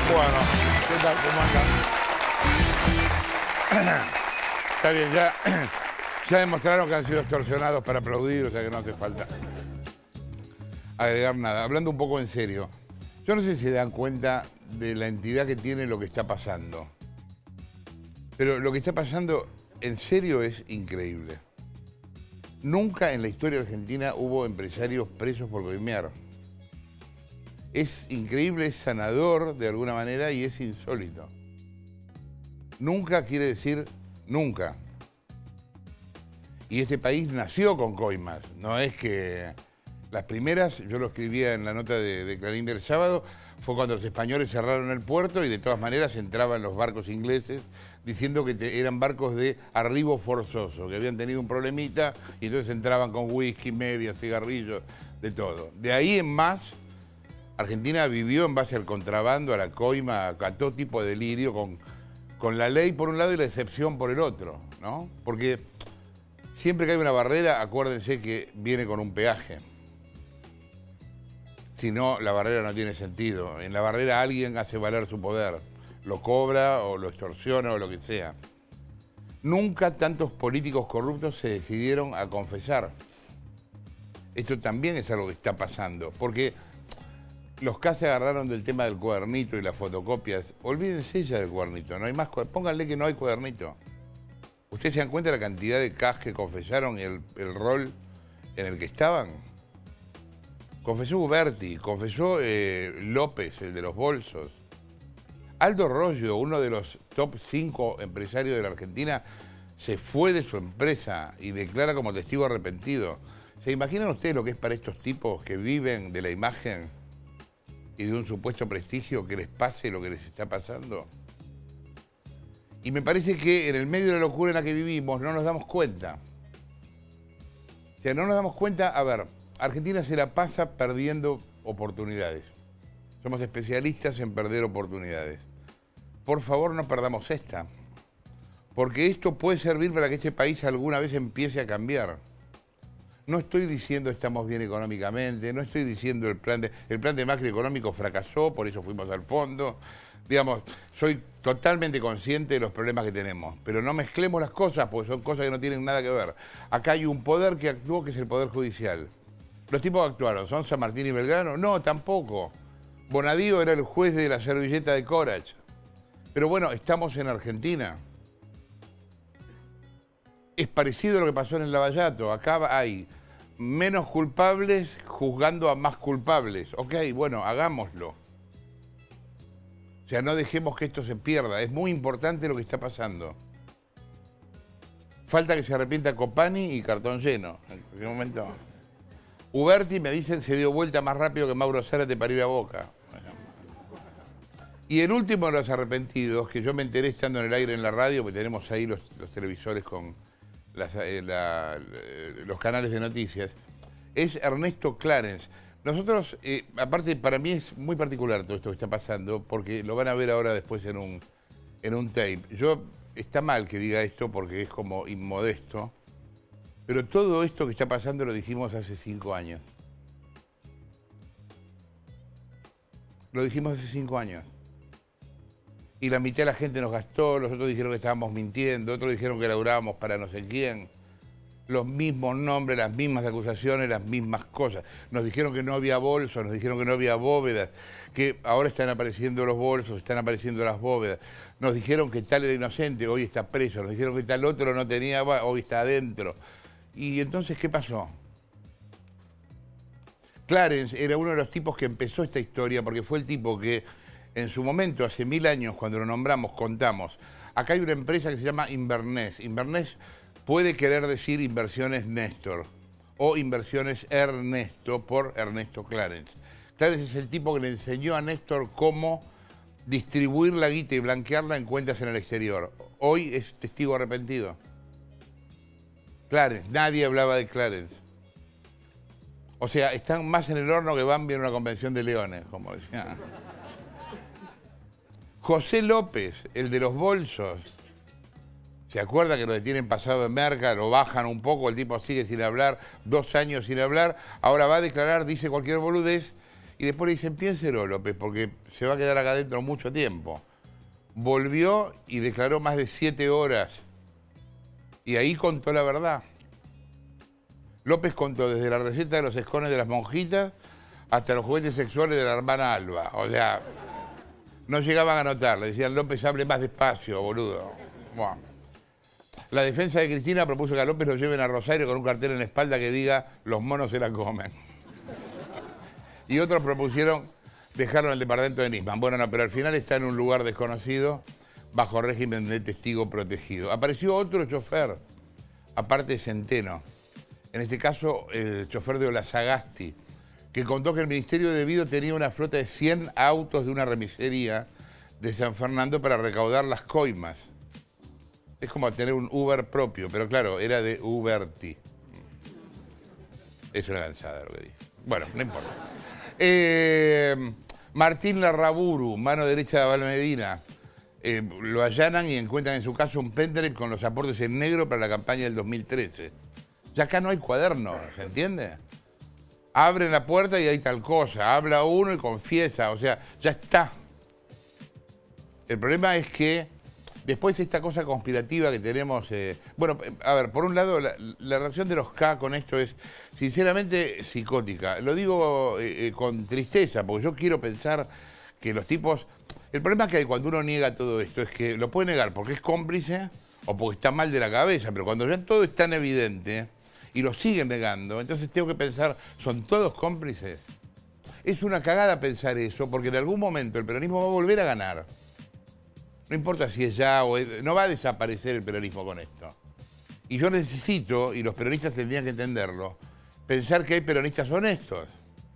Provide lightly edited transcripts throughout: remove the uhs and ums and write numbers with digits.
Bueno, ¿qué tal? ¿Cómo andan? Está bien, ya demostraron que han sido extorsionados para aplaudir, o sea que no hace falta agregar nada. Hablando un poco en serio, yo no sé si se dan cuenta de la entidad que tiene lo que está pasando. Pero lo que está pasando en serio es increíble. Nunca en la historia argentina hubo empresarios presos por coimear. Es increíble, es sanador de alguna manera y es insólito. Nunca quiere decir nunca. Y este país nació con coimas. No es que las primeras, yo lo escribía en la nota de Clarín del sábado, fue cuando los españoles cerraron el puerto y de todas maneras entraban los barcos ingleses diciendo que eran barcos de arribo forzoso, que habían tenido un problemita y entonces entraban con whisky, medias, cigarrillos, de todo. De ahí en más, Argentina vivió en base al contrabando, a la coima, a todo tipo de delirio, con la ley por un lado y la excepción por el otro, ¿no? Porque siempre que hay una barrera, acuérdense que viene con un peaje. Si no, la barrera no tiene sentido. En la barrera alguien hace valer su poder. Lo cobra o lo extorsiona o lo que sea. Nunca tantos políticos corruptos se decidieron a confesar. Esto también es algo que está pasando. Porque los que se agarraron del tema del cuadernito y las fotocopias. Olvídense ya del cuadernito. No hay más. Pónganle que no hay cuadernito. ¿Ustedes se dan cuenta de la cantidad de CAS que confesaron y el rol en el que estaban? Confesó Uberti, confesó López, el de los bolsos. Aldo Roggio, uno de los top 5 empresarios de la Argentina, se fue de su empresa y declara como testigo arrepentido. ¿Se imaginan ustedes lo que es para estos tipos que viven de la imagen y de un supuesto prestigio que les pase lo que les está pasando? Y me parece que en el medio de la locura en la que vivimos no nos damos cuenta. O sea, no nos damos cuenta, a ver, Argentina se la pasa perdiendo oportunidades. Somos especialistas en perder oportunidades. Por favor, no perdamos esta. Porque esto puede servir para que este país alguna vez empiece a cambiar. No estoy diciendo estamos bien económicamente, no estoy diciendo el plan de Macri económico fracasó, por eso fuimos al fondo. Digamos, soy totalmente consciente de los problemas que tenemos, pero no mezclemos las cosas porque son cosas que no tienen nada que ver. Acá hay un poder que actuó, que es el Poder Judicial. ¿Los tipos que actuaron son San Martín y Belgrano? No, tampoco. Bonadío era el juez de la servilleta de Corach. Pero bueno, estamos en Argentina. Es parecido a lo que pasó en el Lavallato. Acá hay menos culpables juzgando a más culpables. Ok, bueno, hagámoslo. O sea, no dejemos que esto se pierda. Es muy importante lo que está pasando. Falta que se arrepienta Copani y cartón lleno. En cualquier momento. Uberti, me dicen, se dio vuelta más rápido que Mauro Zárate para ir a Boca. Y el último de los arrepentidos, que yo me enteré estando en el aire en la radio, porque tenemos ahí los televisores con los canales de noticias, es Ernesto Clarence. Nosotros, aparte, para mí es muy particular todo esto que está pasando, porque lo van a ver ahora después en un tape. Está mal que diga esto porque es como inmodesto, pero todo esto que está pasando lo dijimos hace 5 años. Lo dijimos hace 5 años. Y la mitad de la gente nos gastó, los otros dijeron que estábamos mintiendo, otros dijeron que laburábamos para no sé quién. Los mismos nombres, las mismas acusaciones, las mismas cosas. Nos dijeron que no había bolsos, nos dijeron que no había bóvedas, que ahora están apareciendo los bolsos, están apareciendo las bóvedas. Nos dijeron que tal era inocente, hoy está preso. Nos dijeron que tal otro no tenía, hoy está adentro. Y entonces, ¿qué pasó? Clarence era uno de los tipos que empezó esta historia porque fue el tipo que en su momento, hace 1000 años, cuando lo nombramos, contamos. Acá hay una empresa que se llama Inverness. Inverness puede querer decir Inversiones Néstor o Inversiones Ernesto por Ernesto Clarence. Clarence es el tipo que le enseñó a Néstor cómo distribuir la guita y blanquearla en cuentas en el exterior. Hoy es testigo arrepentido. Clarence, nadie hablaba de Clarence. O sea, están más en el horno que Bambi en una convención de leones, como decía. José López, el de los bolsos. ¿Se acuerda que lo detienen pasado en Merca, lo bajan un poco, el tipo sigue sin hablar, 2 años sin hablar, ahora va a declarar, dice cualquier boludez Y después le dicen, piénselo, López, porque se va a quedar acá adentro mucho tiempo. Volvió y declaró más de 7 horas. Y ahí contó la verdad. López contó desde la receta de los escones de las monjitas hasta los juguetes sexuales de la hermana Alba. O sea, no llegaban a notar. Le decían, López, hable más despacio, boludo. Bueno. La defensa de Cristina propuso que a López lo lleven a Rosario con un cartel en la espalda que diga, los monos se la comen. Y otros propusieron dejarlo en el departamento de Nisman. Bueno, no, pero al final está en un lugar desconocido, bajo régimen de testigo protegido. Apareció otro chofer, aparte de Centeno. En este caso, el chofer de Olazagasti, que contó que el Ministerio de Vido tenía una flota de 100 autos de una remisería de San Fernando para recaudar las coimas. Es como tener un Uber propio, pero claro, era de Uberti. Es una lanzada lo que dije. Bueno, no importa. Martín Larraburu, mano derecha de Abal Medina, lo allanan y encuentran en su casa un pendrive con los aportes en negro para la campaña del 2013. Ya acá no hay cuadernos, ¿se entiende? Abren la puerta y hay tal cosa, habla uno y confiesa, o sea, ya está. El problema es que después esta cosa conspirativa que tenemos... bueno, a ver, por un lado, la reacción de los K con esto es sinceramente psicótica. Lo digo con tristeza, porque yo quiero pensar que los tipos... El problema que hay cuando uno niega todo esto es que lo puede negar porque es cómplice o porque está mal de la cabeza, pero cuando ya todo es tan evidente y lo siguen negando, entonces tengo que pensar, ¿son todos cómplices? Es una cagada pensar eso, porque en algún momento el peronismo va a volver a ganar. No importa si es ya o es, no va a desaparecer el peronismo con esto. Y yo necesito, y los peronistas tendrían que entenderlo, pensar que hay peronistas honestos.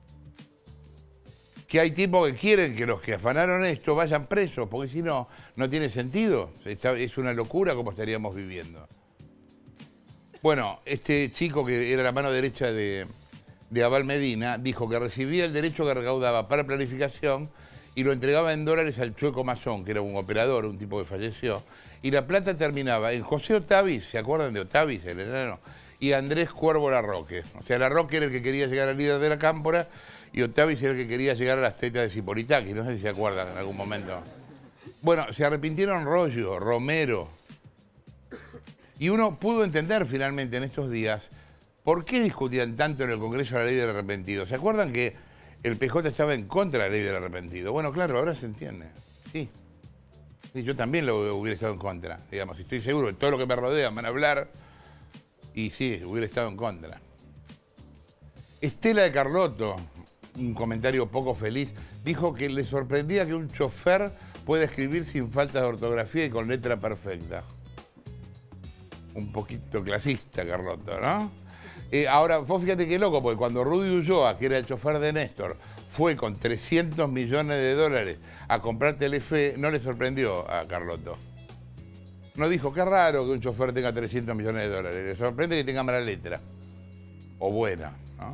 Que hay tipos que quieren que los que afanaron esto vayan presos, porque si no, no tiene sentido. Es una locura como estaríamos viviendo. Bueno, este chico que era la mano derecha de Abal Medina dijo que recibía el derecho que recaudaba para planificación y lo entregaba en dólares al Chueco Mazón, que era un operador, un tipo que falleció, y la plata terminaba en José Otavis, ¿se acuerdan de Otavis, el enano? Y Andrés Cuervo Larroque. O sea, Larroque era el que quería llegar al líder de la Cámpora y Otavis era el que quería llegar a las tetas de Zipolitaki, no sé si se acuerdan en algún momento. Bueno, se arrepintieron Rollo, Romero, y uno pudo entender finalmente en estos días por qué discutían tanto en el Congreso la ley del arrepentido. ¿Se acuerdan que el PJ estaba en contra de la ley del arrepentido? Bueno, claro, ahora se entiende. Sí. Sí, yo también lo hubiera estado en contra, digamos. Estoy seguro de todo lo que me rodea van a hablar. Y sí, hubiera estado en contra. Estela de Carlotto, un comentario poco feliz, dijo que le sorprendía que un chofer pueda escribir sin falta de ortografía y con letra perfecta. Un poquito clasista, Carlotto, ¿no? Ahora, vos fíjate qué loco, porque cuando Rudy Ulloa, que era el chofer de Néstor, fue con 300 millones de dólares a comprar Telefe, no le sorprendió a Carlotto. No dijo, qué raro que un chofer tenga 300 millones de dólares. Le sorprende que tenga mala letra. O buena, ¿no?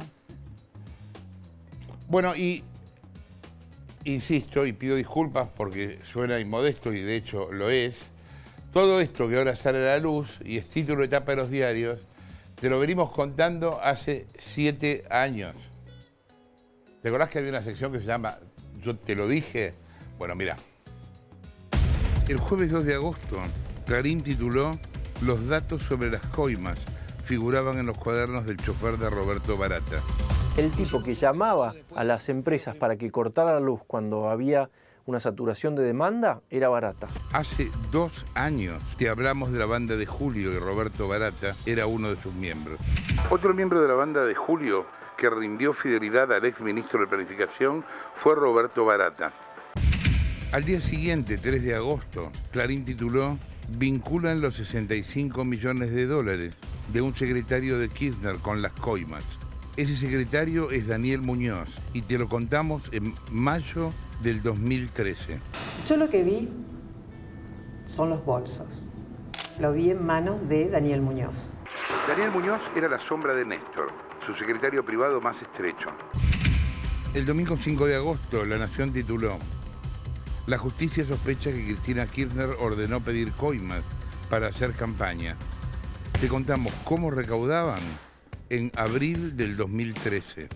Bueno, y insisto y pido disculpas porque suena inmodesto y de hecho lo es. Todo esto que ahora sale a la luz y es título de etapa de los diarios, te lo venimos contando hace 7 años. ¿Te acordás que había una sección que se llama Yo te lo dije? Bueno, mira. El jueves 2 de agosto, Clarín tituló Los datos sobre las coimas figuraban en los cuadernos del chofer de Roberto Barata. El tipo que llamaba a las empresas para que cortara la luz cuando había una saturación de demanda era Barata. Hace 2 años te hablamos de la banda de Julio y Roberto Barata era uno de sus miembros. Otro miembro de la banda de Julio que rindió fidelidad al exministro de Planificación fue Roberto Barata. Al día siguiente, 3 de agosto, Clarín tituló Vinculan los 65 millones de dólares de un secretario de Kirchner con las coimas. Ese secretario es Daniel Muñoz y te lo contamos en mayo del 2013. Yo lo que vi son los bolsos. Lo vi en manos de Daniel Muñoz. Daniel Muñoz era la sombra de Néstor, su secretario privado más estrecho. El domingo 5 de agosto, La Nación tituló La justicia sospecha que Cristina Kirchner ordenó pedir coimas para hacer campaña. Te contamos cómo recaudaban en abril del 2013.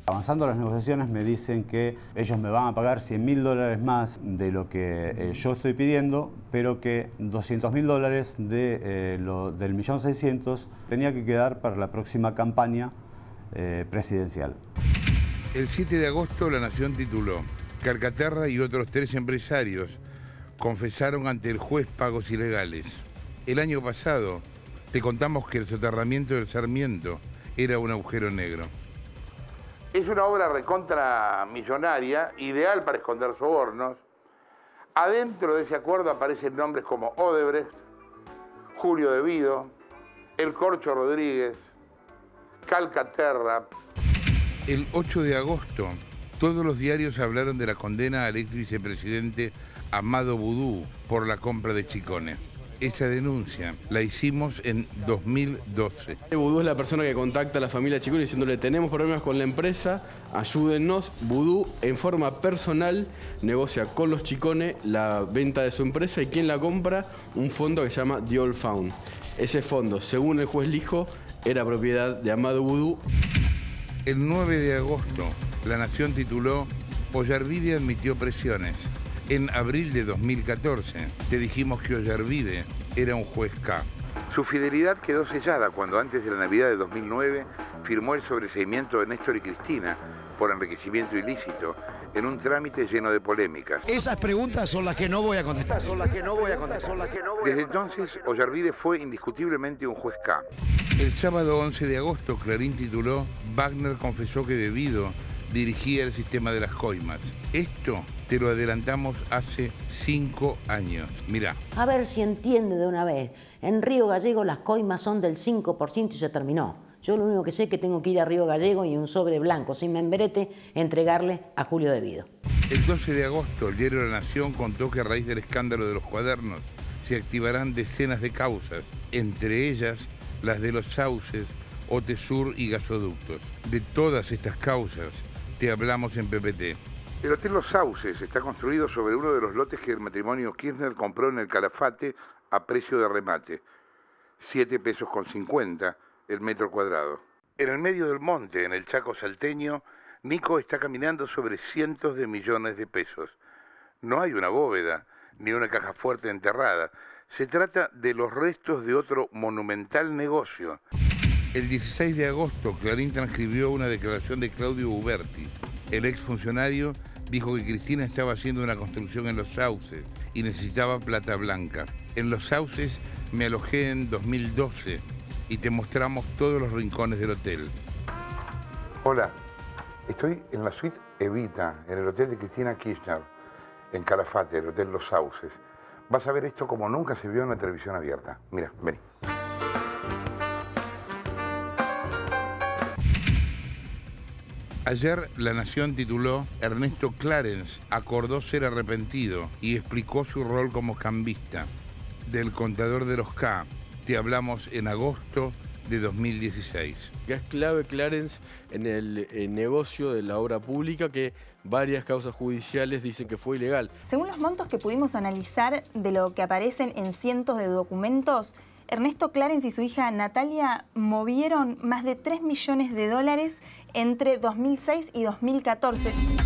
Avanzando las negociaciones me dicen que ellos me van a pagar $100.000 más de lo que yo estoy pidiendo, pero que $200.000 del 1.600.000 tenía que quedar para la próxima campaña presidencial. El 7 de agosto La Nación tituló: Calcaterra y otros 3 empresarios confesaron ante el juez pagos ilegales. El año pasado te contamos que el soterramiento del Sarmiento era un agujero negro. Es una obra recontra millonaria, ideal para esconder sobornos. Adentro de ese acuerdo aparecen nombres como Odebrecht, Julio De Vido, El Corcho Rodríguez, Calcaterra. El 8 de agosto, todos los diarios hablaron de la condena al ex vicepresidente Amado Boudou por la compra de Chicone. Esa denuncia la hicimos en 2012. Boudou es la persona que contacta a la familia Chicone diciéndole: tenemos problemas con la empresa, ayúdennos. Boudou en forma personal negocia con los Chicone la venta de su empresa, y quien la compra, un fondo que se llama The Old Found. Ese fondo, según el juez Lijo, era propiedad de Amado Boudou. El 9 de agosto, La Nación tituló: Ollarvide admitió presiones. En abril de 2014 te dijimos que Ollarvide era un juez K. Su fidelidad quedó sellada cuando antes de la Navidad de 2009 firmó el sobreseimiento de Néstor y Cristina por enriquecimiento ilícito en un trámite lleno de polémicas. Esas preguntas son las que no voy a contestar. Desde entonces, Ollarvide fue indiscutiblemente un juez K. El sábado 11 de agosto, Clarín tituló: Wagner confesó que De Vido dirigía el sistema de las coimas. Esto te lo adelantamos hace 5 años. Mirá. A ver si entiende de una vez. En Río Gallego las coimas son del 5% y se terminó. Yo lo único que sé es que tengo que ir a Río Gallego y un sobre blanco sin membrete entregarle a Julio De Vido. El 12 de agosto, el diario La Nación contó que a raíz del escándalo de los cuadernos se activarán decenas de causas, entre ellas las de los sauces, Otesur y gasoductos. De todas estas causas te hablamos en PPT. El Hotel Los Sauces está construido sobre uno de los lotes que el matrimonio Kirchner compró en el Calafate a precio de remate, 7,50 pesos el metro cuadrado. En el medio del monte, en el Chaco salteño, Nico está caminando sobre cientos de millones de pesos. No hay una bóveda, ni una caja fuerte enterrada. Se trata de los restos de otro monumental negocio. El 16 de agosto, Clarín transcribió una declaración de Claudio Uberti. El exfuncionario dijo que Cristina estaba haciendo una construcción en Los Sauces y necesitaba plata blanca. En Los Sauces me alojé en 2012 y te mostramos todos los rincones del hotel. Hola, estoy en la suite Evita, en el hotel de Cristina Kirchner, en Calafate, el Hotel Los Sauces. Vas a ver esto como nunca se vio en la televisión abierta. Mira, vení. Ayer La Nación tituló: Ernesto Clarence acordó ser arrepentido y explicó su rol como cambista. Del contador de los K te hablamos en agosto de 2016. Es clave Clarence en el negocio de la obra pública, que varias causas judiciales dicen que fue ilegal. Según los montos que pudimos analizar de lo que aparecen en cientos de documentos, Ernesto Clarence y su hija Natalia movieron más de $3 millones entre 2006 y 2014.